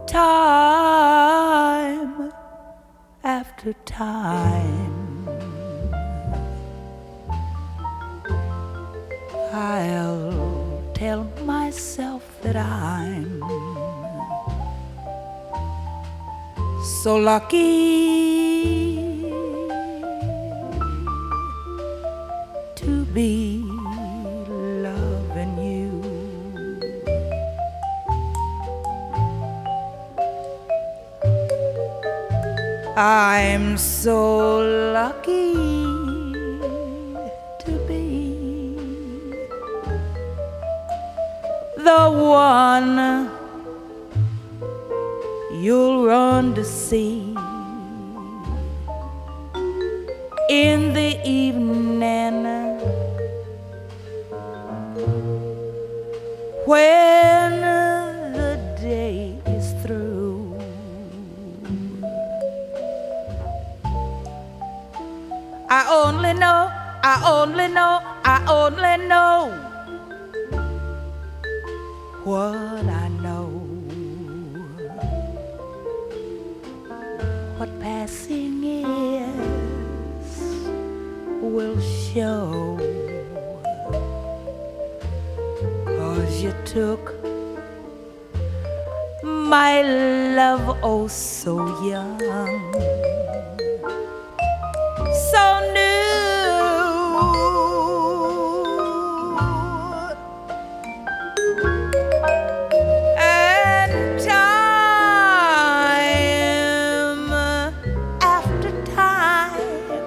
time after time. I'll tell myself that I'm so lucky to be loving you. I'm so lucky to be the one you'll run to see in the evening when the day is through. I only know what I know. What passing is will show. 'Cause you took my love oh so young, so new, and time after time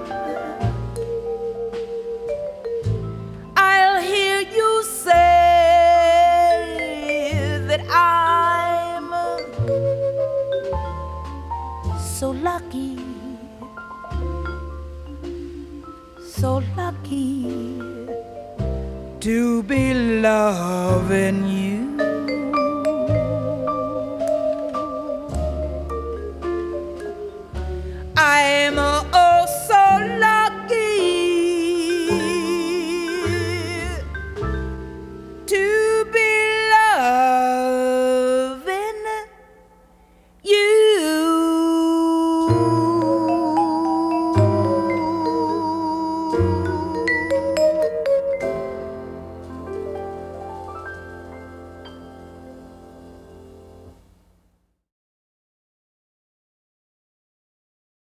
I'll hear you say that I'm so lucky, so lucky to be loving you.